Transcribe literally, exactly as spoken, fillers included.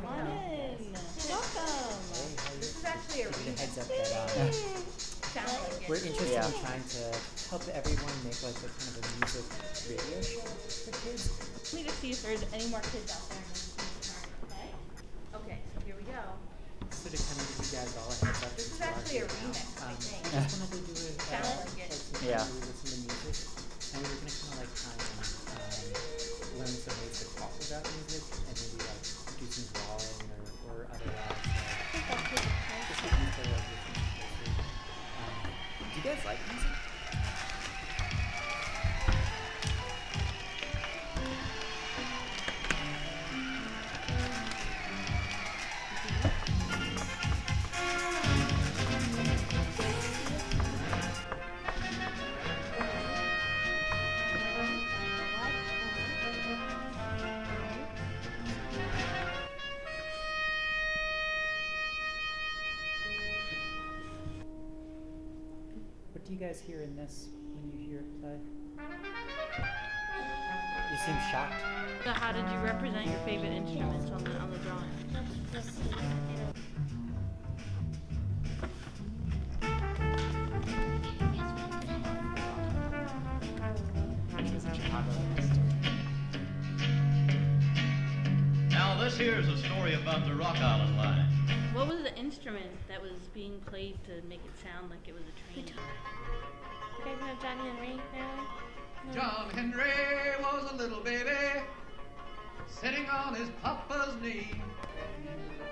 Come on in. Welcome. This is actually a remix. Heads up that um, we're interested Yeah. in trying to help everyone make like a kind of a music radio show for kids. Let me just see if there's any more kids out there. Okay. Okay. So here we go. So to kind of give you guys all a heads up. This is actually a remix, I Um, think. I just wanted to do it. Uh, Sounds like like it. some Yeah. we listen to music, and we were gonna kind of like try and um, learn some ways to talk about music, and maybe like do some drawing or, or otherwise. Like, just like use their like listening to um, do you guys like music? What do you guys hear in this when you hear it play? You seem shocked. So how did you represent your favorite instruments on the on the drawing? Now this here is a story about the Rock Island line. What was the instrument that was being played to make it sound like it was a train? You guys know John Henry now? No. John Henry was a little baby sitting on his papa's knee.